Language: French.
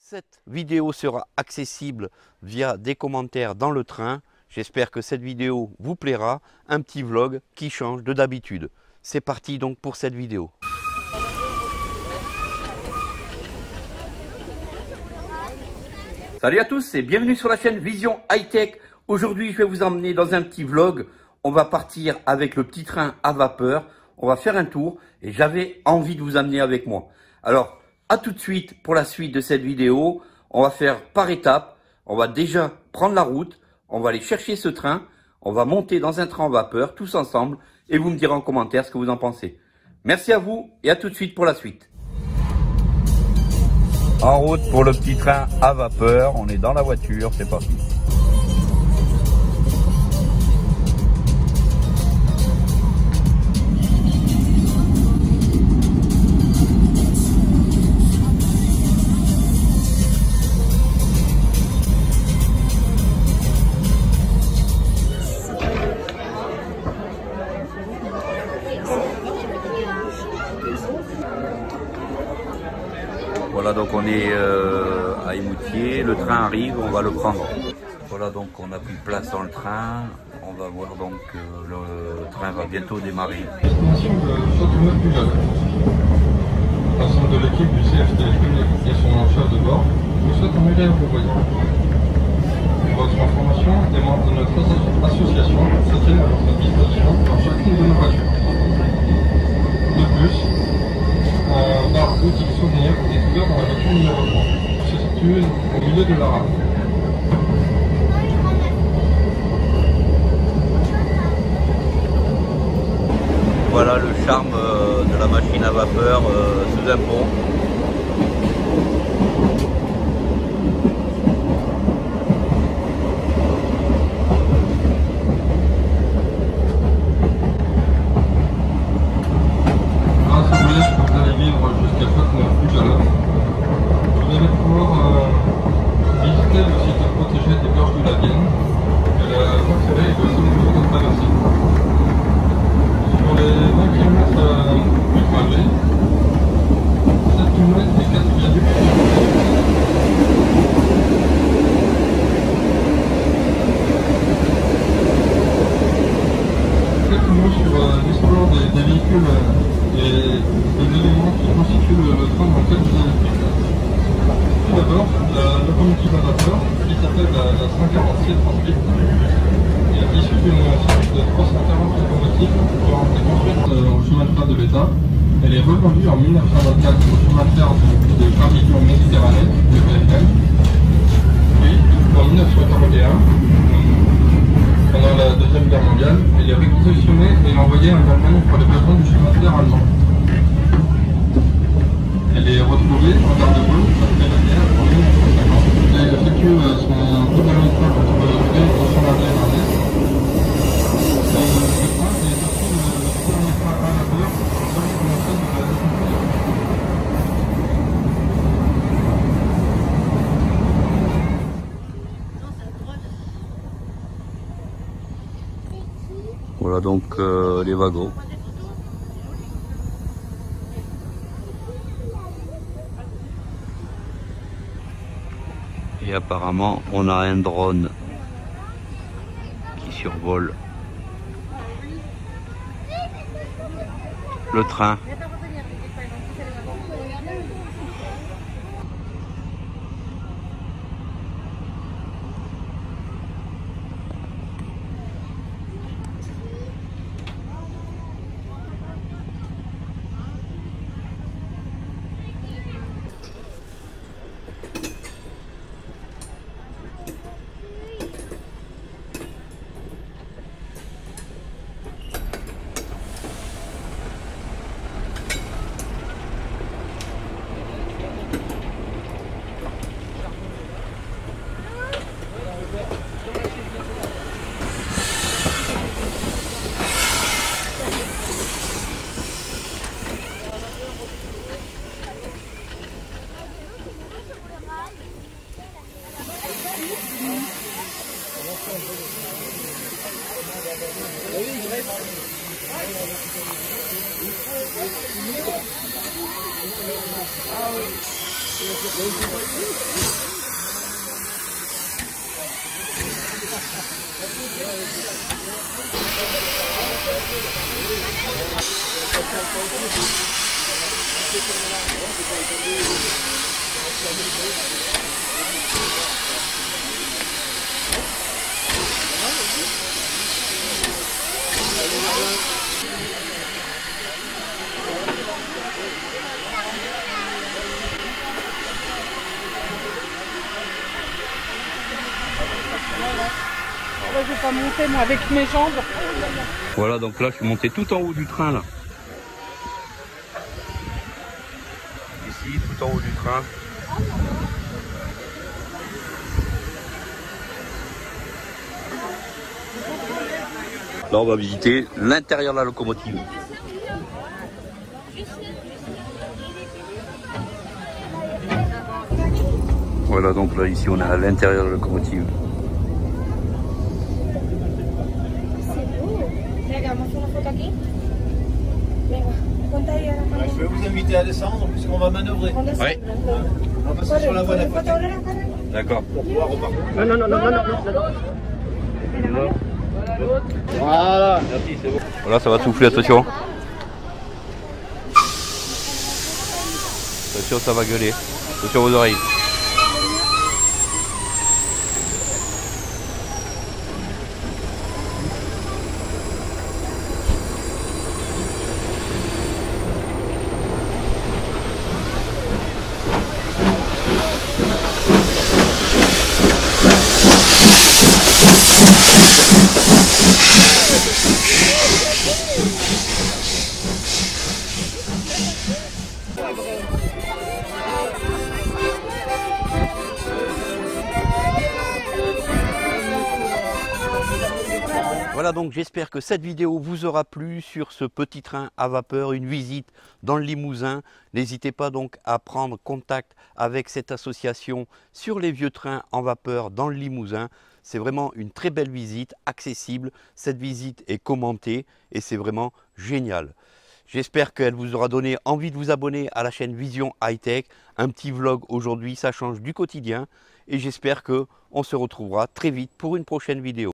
Cette vidéo sera accessible via des commentaires dans le train. J'espère que cette vidéo vous plaira. Un petit vlog qui change de d'habitude. C'est parti donc pour cette vidéo. Salut à tous et bienvenue sur la chaîne Vision High Tech. Aujourd'hui, je vais vous emmener dans un petit vlog. On va partir avec le petit train à vapeur. On va faire un tour et j'avais envie de vous amener avec moi. Alors, à tout de suite pour la suite de cette vidéo. On va faire par étapes. On va déjà prendre la route. On va aller chercher ce train. On va monter dans un train à vapeur tous ensemble et vous me direz en commentaire ce que vous en pensez. Merci à vous et à tout de suite pour la suite. En route pour le petit train à vapeur. On est dans la voiture. C'est parti. Voilà, donc on est à Émoutier, le train arrive, on va le prendre. Voilà, donc on a pris place dans le train, on va voir donc le train va bientôt démarrer. Destination de Châteauneuf du Val. L'ensemble de l'équipe du CFT et son chef de bord vous souhaite un agréable voyage. Pour votre information, des membres de notre association se tiennent à votre disposition dans chacune de nos voitures. De plus, un bar boutique souvenir est ouvert dans la voiture numéro 3, qui se situe au milieu de la rame. Voilà le charme de la machine à vapeur sous un pont. Elle est revendue en 1924 au chemin de fer de Carmignon Méditerranée, le BFM. Puis, en 1941, pendant la Deuxième Guerre mondiale, elle est réquisitionnée et envoyée en Allemagne pour les besoins du chemin de fer allemand. Elle est retrouvée en gare de Gaulle après la guerre en 1950. Elle effectue son renouvellement entre le et son Méditerranée. Voilà donc les wagons. Et apparemment on a un drone qui survole le train. Là, je vais pas monter moi avec mes jambes. Voilà, donc là je suis monté tout en haut du train là. Ici, tout en haut du train. Là on va visiter l'intérieur de la locomotive. Voilà, donc là ici on est à l'intérieur de la locomotive. Je vais vous inviter à descendre puisqu'on va manœuvrer. Oui. On va passer sur la voie d'à côté. D'accord. Pour pouvoir repartir. Non. Voilà. Merci, c'est bon. Voilà, ça va souffler, attention. Attention, ça va gueuler. Attention aux oreilles. Voilà, donc j'espère que cette vidéo vous aura plu sur ce petit train à vapeur, une visite dans le Limousin. N'hésitez pas donc à prendre contact avec cette association sur les vieux trains en vapeur dans le Limousin. C'est vraiment une très belle visite, accessible. Cette visite est commentée et c'est vraiment génial. J'espère qu'elle vous aura donné envie de vous abonner à la chaîne Vision High-Tech. Un petit vlog aujourd'hui, ça change du quotidien. Et j'espère qu'on se retrouvera très vite pour une prochaine vidéo.